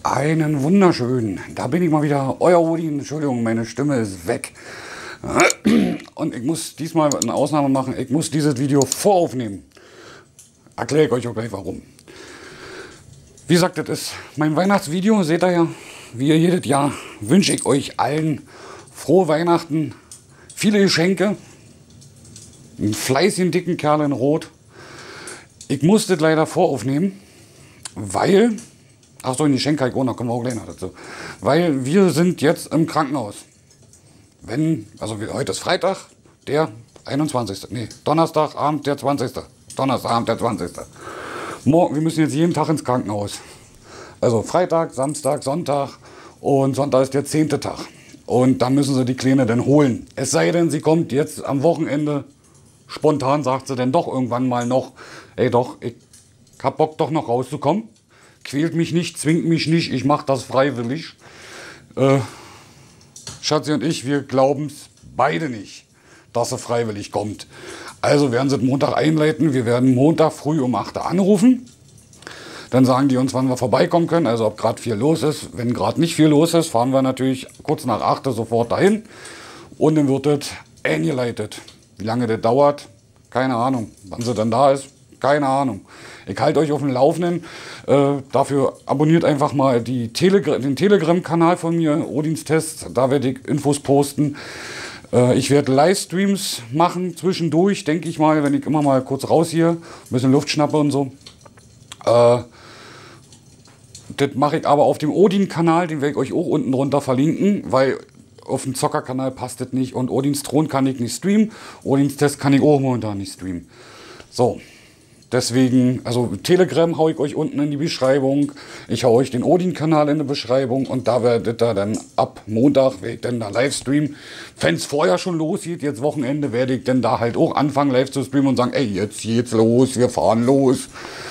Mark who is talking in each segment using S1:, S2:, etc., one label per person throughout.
S1: Einen wunderschönen, da bin ich mal wieder, euer Odin. Entschuldigung, meine Stimme ist weg. Und ich muss diesmal eine Ausnahme machen, ich muss dieses Video voraufnehmen. Erkläre ich euch auch gleich warum. Wie gesagt, das ist mein Weihnachtsvideo, seht ihr ja, wie ihr jedes Jahr wünsche ich euch allen frohe Weihnachten, viele Geschenke, einen fleißigen, dicken Kerl in Rot. Ich musste das leider voraufnehmen, weil... Achso, in die Geschenke kommen wir auch gleich noch dazu. Weil wir sind jetzt im Krankenhaus. Heute ist Freitag, der 21. Nee, Donnerstagabend, der 20. Donnerstagabend, der 20. Wir müssen jetzt jeden Tag ins Krankenhaus. Also Freitag, Samstag, Sonntag und Sonntag ist der 10. Tag. Und dann müssen sie die Kleine dann holen. Es sei denn, sie kommt jetzt am Wochenende, spontan sagt sie dann doch irgendwann mal noch, ey doch, ich hab Bock doch noch rauszukommen. Quält mich nicht, zwingt mich nicht, ich mache das freiwillig. Schatzi und ich, wir glauben es beide nicht, dass sie freiwillig kommt. Also werden sie Montag einleiten, wir werden Montag früh um 8 Uhr anrufen. Dann sagen die uns, wann wir vorbeikommen können, also ob gerade viel los ist. Wenn gerade nicht viel los ist, fahren wir natürlich kurz nach 8 Uhr sofort dahin. Und dann wird das eingeleitet. Wie lange das dauert, keine Ahnung. Wann sie dann da ist, keine Ahnung. Ich halte euch auf dem Laufenden. Dafür abonniert einfach mal den Telegram-Kanal von mir, Odins Test. Da werde ich Infos posten. Ich werde Livestreams machen zwischendurch, denke ich mal, wenn ich immer mal kurz raus hier, ein bisschen Luft schnappe und so. Das mache ich aber auf dem Odin-Kanal, den werde ich euch auch unten drunter verlinken, weil auf dem Zocker-Kanal passt das nicht und Odins Thron kann ich nicht streamen. Odins Test kann ich auch momentan nicht streamen. So. Deswegen, also Telegram haue ich euch unten in die Beschreibung. Ich haue euch den Odin-Kanal in die Beschreibung und da werdet ihr dann ab Montag, werde ich dann da live streamen. Wenn es vorher schon losgeht, jetzt Wochenende, werde ich dann da halt auch anfangen live zu streamen und sagen, ey, jetzt geht's los, wir fahren los.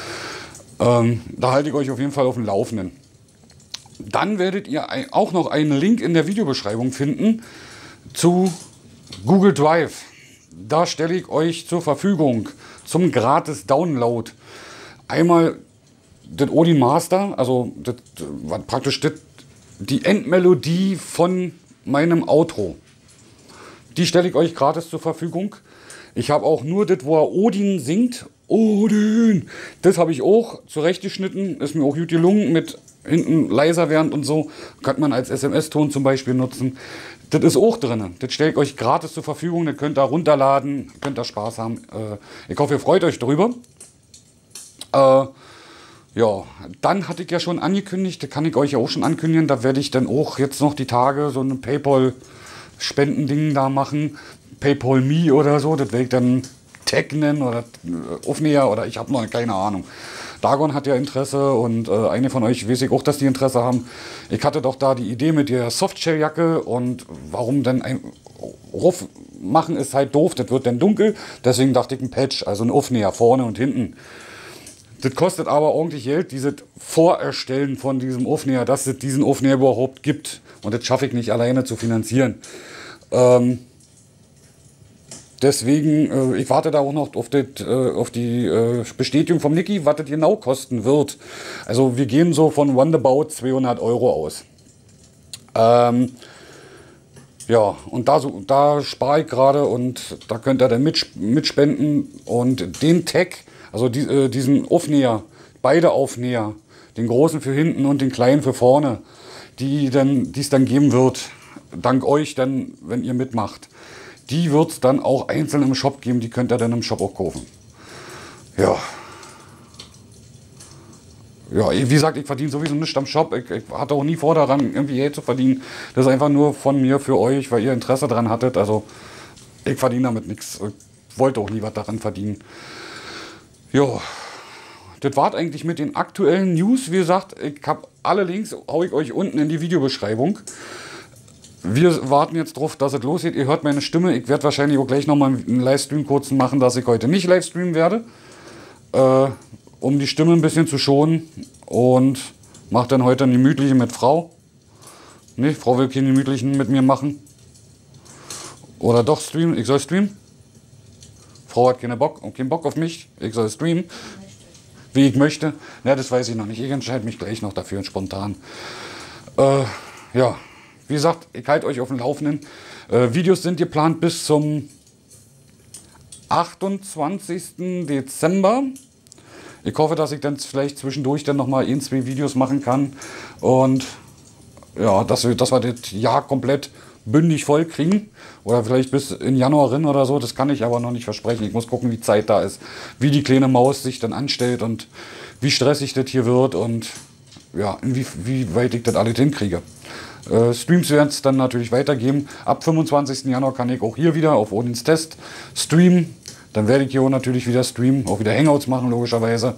S1: Da halte ich euch auf jeden Fall auf dem Laufenden. Dann werdet ihr auch noch einen Link in der Videobeschreibung finden zu Google Drive. Da stelle ich euch zur Verfügung zum gratis Download einmal das Odin Master, also das, praktisch die Endmelodie von meinem Outro. Die stelle ich euch gratis zur Verfügung. Ich habe auch nur das, wo er Odin singt. Odin! Das habe ich auch zurechtgeschnitten. Ist mir auch gut gelungen, mit hinten leiser während und so. Könnte man als SMS-Ton zum Beispiel nutzen. Das ist auch drin. Das stelle ich euch gratis zur Verfügung. Das könnt ihr runterladen, könnt ihr Spaß haben. Ich hoffe, ihr freut euch darüber. Ja, dann hatte ich ja schon angekündigt, das kann ich euch ja auch schon ankündigen, da werde ich dann auch jetzt noch die Tage so ein PayPal-Spendending da machen. PayPal Me oder so, das werde ich dann Tag nennen oder Aufnäher oder ich habe noch keine Ahnung. Dagon hat ja Interesse und einige von euch weiß ich auch, dass die Interesse haben. Ich hatte doch da die Idee mit der Softshell-Jacke und warum denn ein Ruf machen ist halt doof, das wird dann dunkel. Deswegen dachte ich ein Patch, also ein Aufnäher vorne und hinten. Das kostet aber ordentlich Geld, dieses Vorerstellen von diesem Aufnäher, dass es diesen Aufnäher überhaupt gibt. Und das schaffe ich nicht alleine zu finanzieren. Deswegen, ich warte da auch noch auf die Bestätigung vom Niki, was das genau kosten wird. Also wir gehen so von roundabout 200 € aus. Ja, und da spare ich gerade und da könnt ihr dann mitspenden. Und den Tag, also diesen Aufnäher, beide Aufnäher, den großen für hinten und den kleinen für vorne, die es dann geben wird, dank euch dann, wenn ihr mitmacht. Die wird es dann auch einzeln im Shop geben, die könnt ihr dann im Shop auch kaufen. Ja. Ja, wie gesagt, ich verdiene sowieso nichts am Shop. Ich hatte auch nie vor daran, irgendwie Geld zu verdienen. Das ist einfach nur von mir für euch, weil ihr Interesse daran hattet. Also, ich verdiene damit nichts. Ich wollte auch nie was daran verdienen. Ja. Das war eigentlich mit den aktuellen News. Wie gesagt, ich habe alle Links, haue ich euch unten in die Videobeschreibung. Wir warten jetzt drauf, dass es losgeht. Ihr hört meine Stimme. Ich werde wahrscheinlich auch gleich nochmal einen Livestream kurz machen, dass ich heute nicht Livestreamen werde. Um die Stimme ein bisschen zu schonen. Und mache dann heute einen gemütlichen mit Frau. Ne, Frau will keinen gemütlichen mit mir machen. Oder doch streamen. Ich soll streamen. Frau hat keinen Bock auf mich. Ich soll streamen. wie ich möchte. Ja, das weiß ich noch nicht. Ich entscheide mich gleich noch dafür, spontan. Ja, wie gesagt, ich halte euch auf dem Laufenden. Videos sind geplant bis zum 28. Dezember. Ich hoffe, dass ich dann vielleicht zwischendurch dann nochmal 1-2 Videos machen kann. Und ja, dass wir das Jahr komplett bündig voll kriegen. Oder vielleicht bis in Januar rein oder so. Das kann ich aber noch nicht versprechen. Ich muss gucken, wie Zeit da ist. Wie die kleine Maus sich dann anstellt und wie stressig das hier wird. Und ja, wie weit ich das alles hinkriege. Streams werden es dann natürlich weitergeben. Ab 25. Januar kann ich auch hier wieder auf Odins Test streamen. Dann werde ich hier natürlich wieder streamen, auch wieder Hangouts machen, logischerweise.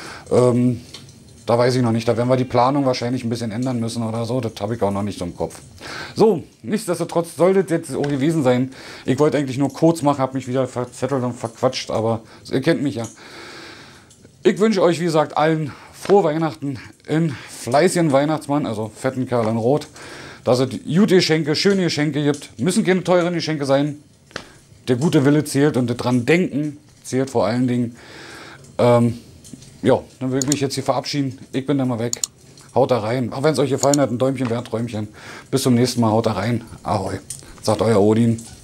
S1: Da weiß ich noch nicht, da werden wir die Planung wahrscheinlich ein bisschen ändern müssen oder so. Das habe ich auch noch nicht so im Kopf. So, nichtsdestotrotz sollte das jetzt auch gewesen sein. Ich wollte eigentlich nur kurz machen, habe mich wieder verzettelt und verquatscht, aber ihr kennt mich ja. Ich wünsche euch, wie gesagt, allen frohe Weihnachten in fleißigen Weihnachtsmann, also fetten Kerl in Rot. Dass es gute Geschenke, schöne Geschenke gibt. Müssen keine teuren Geschenke sein. Der gute Wille zählt und das dran denken zählt vor allen Dingen. Ja, dann würde ich mich jetzt hier verabschieden. Ich bin dann mal weg. Haut da rein. Auch wenn es euch gefallen hat, ein Däumchen wäre ein Träumchen. Bis zum nächsten Mal. Haut da rein. Ahoi. Sagt euer Odin.